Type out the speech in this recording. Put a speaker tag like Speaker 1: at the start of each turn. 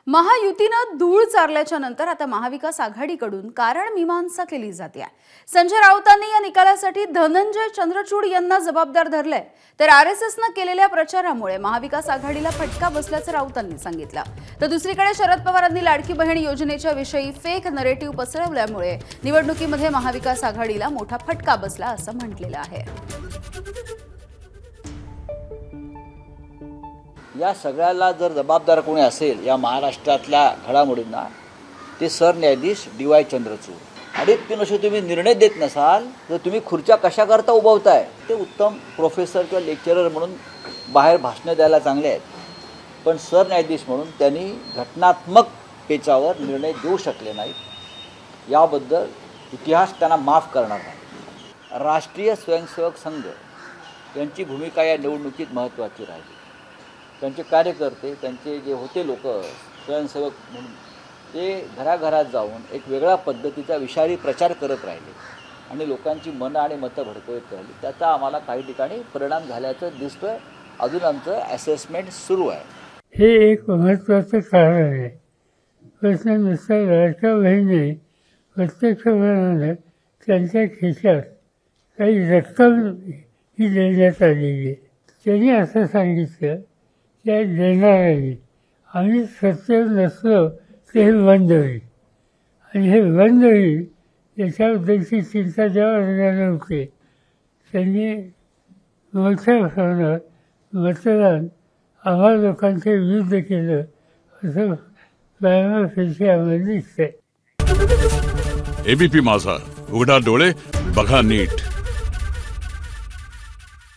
Speaker 1: महायुतीनं धूळ चारल्याच्या नंतर आता महाविकास आघाडीकडून कारण मीमांसा केली जाते आहे। संजय राऊतांनी या निकालासाठी धनंजय चंद्रचूड यांना जबाबदार धरले, तर आरएसएसनं केलेल्या प्रचारामुळे महाविकास आघाडीला फटका बसल्याचं राऊतांनी सांगितलं। तर दुसरीकडे शरद पवारांनी लाडकी बहीण योजनेच्या विषयी फेक नरेटिव्ह पसरवल्यामुळे निवडणुकीमध्ये महाविकास आघाडीला मोठा फटका बसला असं म्हटलेलं आहे।
Speaker 2: या सगळ्याला जर जबाबदार कोणी असेल या महाराष्ट्रातल्या घडामोडींना, ते सरन्यायाधीश DY चंद्रचूड। 2.5-3 वर्ष तुम्ही निर्णय देत नसाल तर तुम्ही खुर्च्या कशा करता उभवताय? ते उत्तम प्रोफेसर किंवा लेक्चरर म्हणून बाहेर भाषणं द्यायला चांगले आहेत, पण सरन्यायाधीश म्हणून त्यांनी घटनात्मक पेचावर निर्णय देऊ शकले नाहीत। याबद्दल इतिहास त्यांना माफ करणार नाही। राष्ट्रीय स्वयंसेवक संघ यांची भूमिका या निवडणुकीत महत्त्वाची राहिली। त्यांचे कार्यकर्ते, त्यांचे जे होते लोक स्वयंसेवक म्हणून, ते घराघरात जाऊन एक वेगळ्या पद्धतीचा विषारी प्रचार करत राहिले आणि लोकांची मनं आणि मतं भडकवत राहिली। त्याचा आम्हाला काही ठिकाणी परिणाम झाल्याचं दिसतोय। अजून आमचं असेसमेंट सुरू आहे।
Speaker 3: हे एक महत्त्वाचं कारण आहे। प्रश्न नुसता लाडक्या बहिणी प्रत्यक्षपणानं त्यांच्या खिशात काही रक्कम ही देण्यात आलेली आहे। त्यांनी असं सांगितलं त्या देणार नाही, आम्ही सत्य नसलो ते हे बंद होईल आणि हे बंद होईल याच्याबद्दलची चिंता ज्या वर्गाला होते त्यांनी मोठ्या प्रमाणात मतदान आम्हा लोकांच्या विरुद्ध केलं असं बायोमेट्रिकची आम्हाला दिसतंय।
Speaker 4: ABP माझा, उघडा डोळे बघा नीट।